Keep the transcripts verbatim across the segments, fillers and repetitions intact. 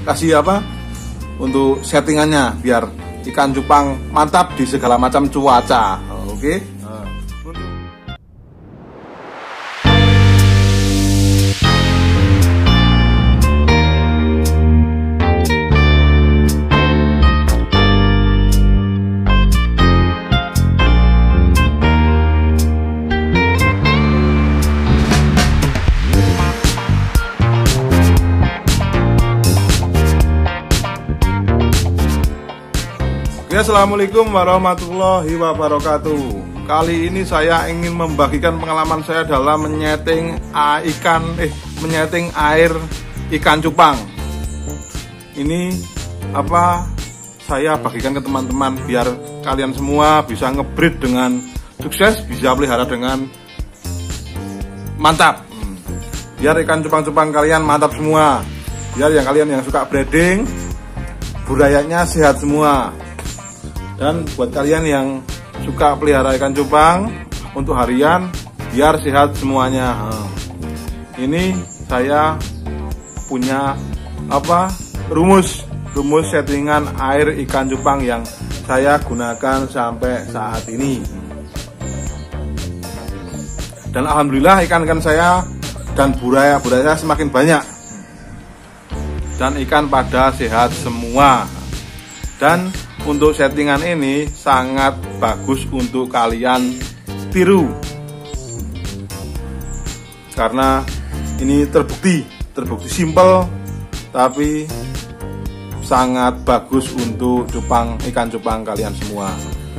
kasih apa untuk settingannya biar ikan cupang mantap di segala macam cuaca. Oke okay? Assalamualaikum warahmatullahi wabarakatuh. Kali ini saya ingin membagikan pengalaman saya dalam menyeting ikan eh menyeting air ikan cupang. Ini apa saya bagikan ke teman-teman biar kalian semua bisa ngebreed dengan sukses, bisa pelihara dengan mantap. Biar ikan cupang-cupang kalian mantap semua. Biar yang kalian yang suka breeding budayanya sehat semua. Dan buat kalian yang suka pelihara ikan cupang untuk harian biar sehat semuanya. Ini saya punya apa rumus rumus settingan air ikan cupang yang saya gunakan sampai saat ini. Dan alhamdulillah ikan-ikan saya dan budaya-budaya semakin banyak. Dan ikan pada sehat semua. Dan untuk settingan ini sangat bagus untuk kalian tiru, karena ini terbukti terbukti simple tapi sangat bagus untuk cupang ikan cupang kalian semua.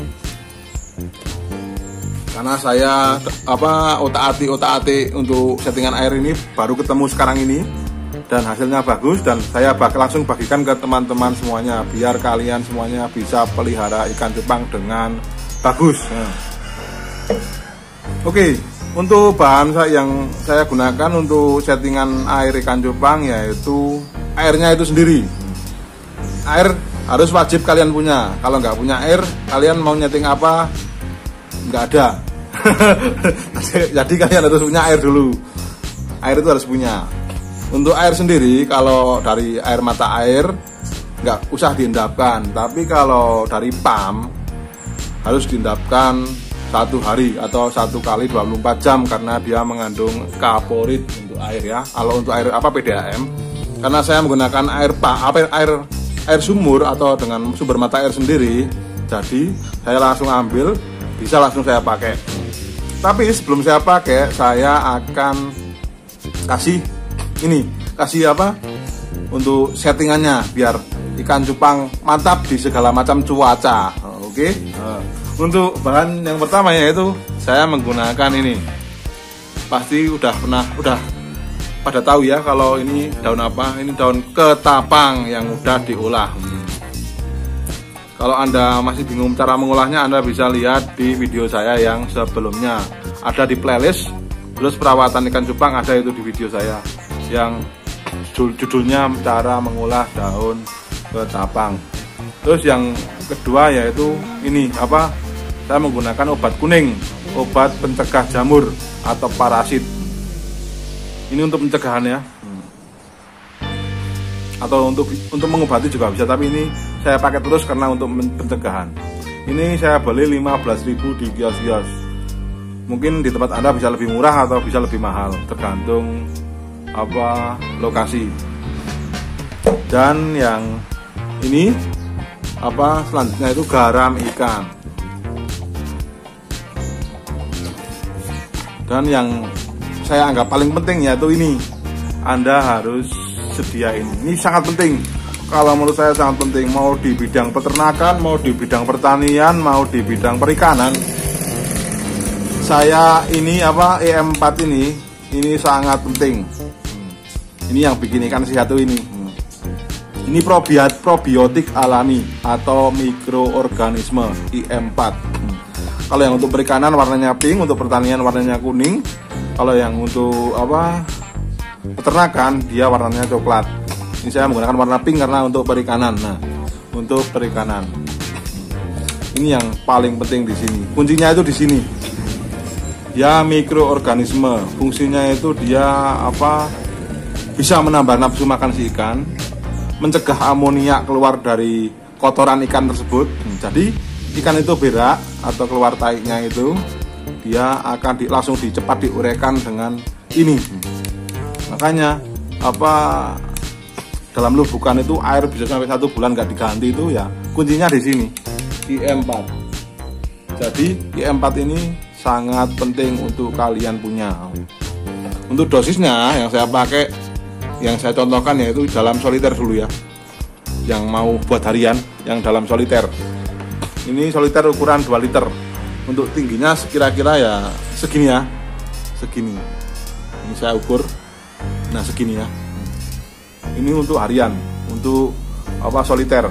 Karena saya apa otak-atik otak-atik untuk settingan air ini baru ketemu sekarang ini dan hasilnya bagus, dan saya bakal langsung bagikan ke teman-teman semuanya biar kalian semuanya bisa pelihara ikan cupang dengan bagus. Nah. Oke, untuk bahan saya yang saya gunakan untuk settingan air ikan cupang yaitu airnya itu sendiri. Air harus wajib kalian punya. Kalau nggak punya air, kalian mau nyeting apa nggak ada. Jadi kalian harus punya air dulu. Air itu harus punya. Untuk air sendiri, kalau dari air mata air nggak usah diendapkan, tapi kalau dari pam harus diendapkan satu hari atau satu kali dua puluh empat jam karena dia mengandung kaporit untuk air ya. Kalau untuk air apa P D A M, karena saya menggunakan air pa, apa air air sumur atau dengan sumber mata air sendiri, jadi saya langsung ambil, bisa langsung saya pakai. Tapi sebelum saya pakai, saya akan kasih ini kasih apa untuk settingannya biar ikan cupang mantap di segala macam cuaca. Oke. Nah, untuk bahan yang pertama yaitu saya menggunakan ini. Pasti udah pernah udah pada tahu ya kalau ini daun apa? Ini daun ketapang yang udah diolah. Kalau Anda masih bingung cara mengolahnya, Anda bisa lihat di video saya yang sebelumnya. Ada di playlist. Terus perawatan ikan cupang ada itu di video saya yang judulnya cara mengolah daun ketapang. Terus yang kedua yaitu ini apa? Saya menggunakan obat kuning, obat pencegah jamur atau parasit. Ini untuk pencegahan ya. Atau untuk untuk mengobati juga bisa, tapi ini saya pakai terus karena untuk pencegahan. Ini saya beli lima belas ribu di kios-kios. Mungkin di tempat Anda bisa lebih murah atau bisa lebih mahal, tergantung apa lokasi. Dan yang ini apa selanjutnya itu garam ikan. Dan yang saya anggap paling penting yaitu ini, Anda harus sediain. Ini sangat penting. Kalau menurut saya sangat penting, mau di bidang peternakan, mau di bidang pertanian, mau di bidang perikanan. Saya ini apa E M empat ini ini sangat penting. Ini yang bikin ikan sehat ini. Ini probiot, probiotik alami atau mikroorganisme I M empat. Kalau yang untuk perikanan warnanya pink, untuk pertanian warnanya kuning. Kalau yang untuk apa peternakan dia warnanya coklat. Ini saya menggunakan warna pink karena untuk perikanan. Nah, untuk perikanan. Ini yang paling penting di sini. Kuncinya itu di sini. Ya, mikroorganisme. Fungsinya itu dia apa? Bisa menambah nafsu makan si ikan. mencegah amonia keluar dari kotoran ikan tersebut. Jadi ikan itu berak atau keluar taiknya itu, dia akan di, langsung dicepat diuraikan dengan ini. Makanya apa dalam lubukan itu air bisa sampai satu bulan nggak diganti itu ya kuncinya di sini, I E empat. Jadi I E empat ini sangat penting untuk kalian punya. Untuk dosisnya yang saya pakai, yang saya contohkan yaitu dalam soliter dulu ya. Yang mau buat harian, yang dalam soliter. Ini soliter ukuran dua liter. Untuk tingginya kira-kira ya segini ya. Segini. Ini saya ukur. Nah, segini ya. Ini untuk harian, untuk apa soliter.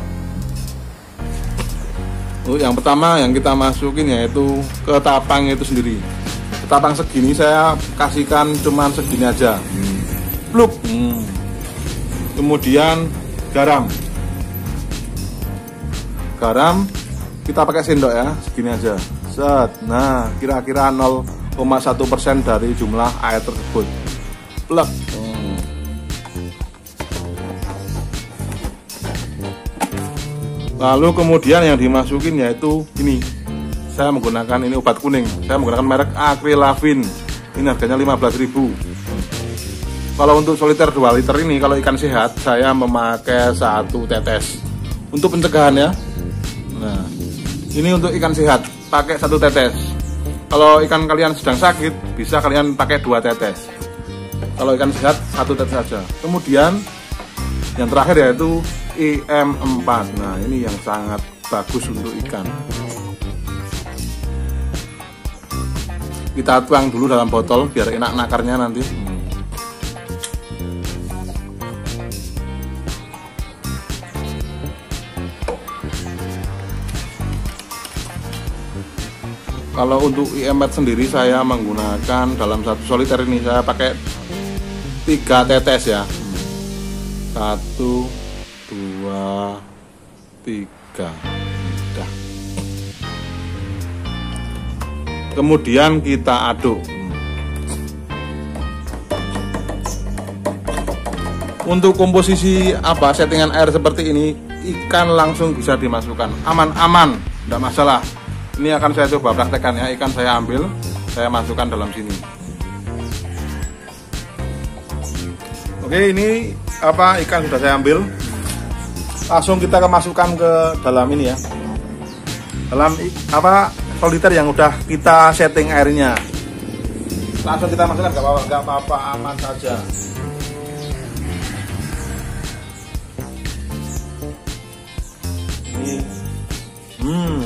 Untuk yang pertama yang kita masukin yaitu ketapang itu sendiri. Ketapang segini saya kasihkan cuman segini aja. Pluk. Hmm. Kemudian garam. Garam kita pakai sendok ya, segini aja. Set. Nah, kira-kira nol koma satu persen dari jumlah air tersebut. Plek. Hmm. Lalu kemudian yang dimasukin yaitu ini. Saya menggunakan ini obat kuning. Saya menggunakan merek Acrylavin. Ini harganya lima belas ribu. Kalau untuk soliter dua liter ini, kalau ikan sehat saya memakai satu tetes. Untuk pencegahan ya. Nah, ini untuk ikan sehat, pakai satu tetes. Kalau ikan kalian sedang sakit, bisa kalian pakai dua tetes. Kalau ikan sehat, satu tetes saja. Kemudian, yang terakhir yaitu I M empat. Nah, ini yang sangat bagus untuk ikan. Kita tuang dulu dalam botol, biar enak nakarnya nanti. Kalau untuk I E empat sendiri saya menggunakan dalam satu soliter ini saya pakai tiga tetes ya. Satu, dua, tiga. Udah. Kemudian kita aduk. Untuk komposisi apa settingan air seperti ini, ikan langsung bisa dimasukkan. Aman-aman, tidak masalah. Ini akan saya coba praktekkan ya, ikan saya ambil, saya masukkan dalam sini. Oke, ini apa ikan sudah saya ambil. Langsung kita masukkan ke dalam ini ya. Dalam apa soliter yang udah kita setting airnya. Langsung kita masukkan, nggak apa-apa, nggak apa-apa, aman saja. Ini, hmm.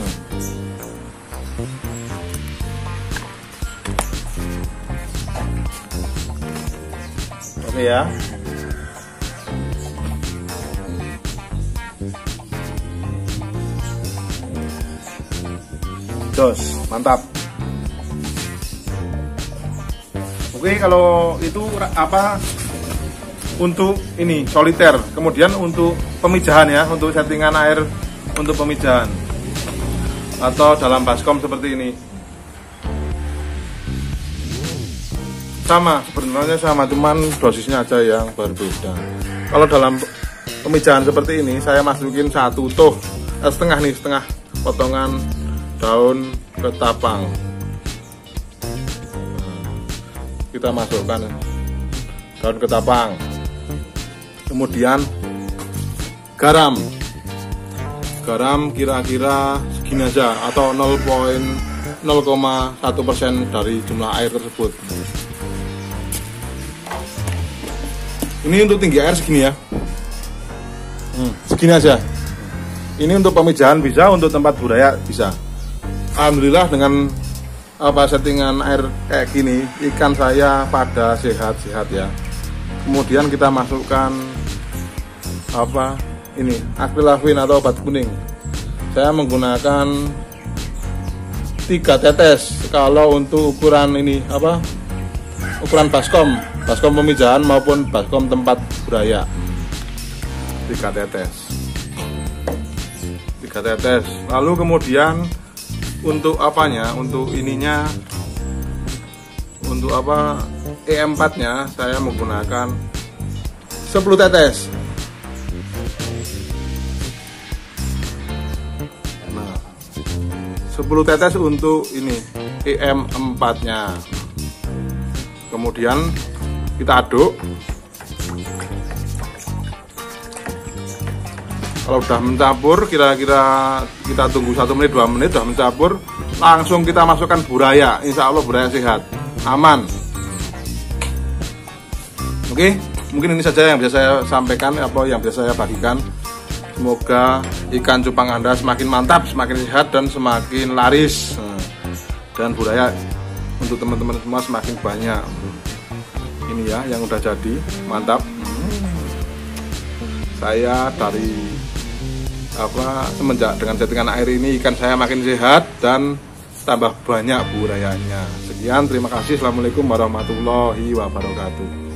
Oke ya. Jos, mantap. Oke, kalau itu apa untuk ini soliter. Kemudian untuk pemijahan ya, untuk settingan air untuk pemijahan atau dalam baskom seperti ini. Sama, sebenarnya sama, cuman dosisnya aja yang berbeda. Kalau dalam pemijahan seperti ini, saya masukin satu tuh eh, setengah nih, setengah potongan daun ketapang. Nah, kita masukkan daun ketapang. Kemudian garam. Garam kira-kira segini aja atau nol koma satu persen dari jumlah air tersebut. Ini untuk tinggi air segini ya, hmm, segini aja. Ini untuk pemijahan bisa, untuk tempat budaya bisa. Alhamdulillah dengan apa settingan air kayak gini, ikan saya pada sehat-sehat ya. Kemudian kita masukkan apa ini Acrylavin atau obat kuning. Saya menggunakan tiga tetes. Kalau untuk ukuran ini apa ukuran baskom, baskom pemijahan maupun baskom tempat budaya, tiga tetes, tiga tetes. Lalu kemudian untuk apanya, untuk ininya, untuk apa E empat nya saya menggunakan sepuluh tetes. sepuluh tetes untuk ini E M empat nya. Kemudian kita aduk. Kalau udah mencampur, kira-kira kita tunggu satu menit dua menit, udah mencampur, langsung kita masukkan buraya. Insya Allah buraya sehat, aman. Oke, mungkin ini saja yang bisa saya sampaikan, apa yang bisa saya bagikan. Semoga ikan cupang Anda semakin mantap, semakin sehat, dan semakin laris. Dan buraya untuk teman-teman semua semakin banyak. Ini ya yang udah jadi, mantap. Saya dari apa semenjak dengan settingan air ini ikan saya makin sehat dan tambah banyak burayanya. Sekian, terima kasih. Assalamualaikum warahmatullahi wabarakatuh.